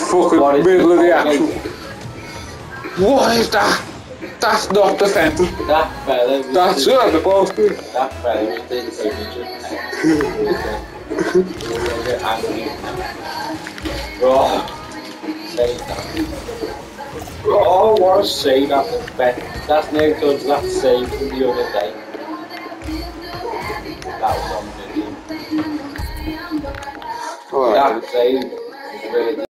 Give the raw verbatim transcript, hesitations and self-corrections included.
fucking What is middle of the it? action. What is that? That's not defending. That fella was That's the, not supposed to. that fella was the image of Pep. He was a bit angry. Oh, save that. Oh, what a save that was Bet. That's no good, that save from the other day. That was on video. Alright. That save was really